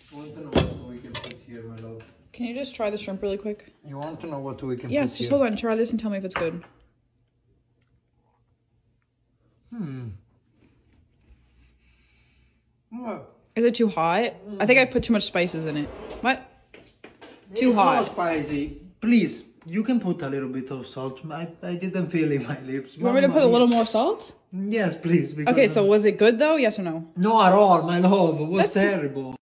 want to know what we can put here, my love? Can you just try the shrimp really quick? You want to know what we can put here? Yes, just hold on. Try this and tell me if it's good. Is it too hot? I think I put too much spices in it. What? Too hot. Not spicy. Please, you can put a little bit of salt. I didn't feel in my lips. You want me to put a little more salt? Yes, please. Okay, so was it good though? Yes or no? No, at all, my love. It was terrible.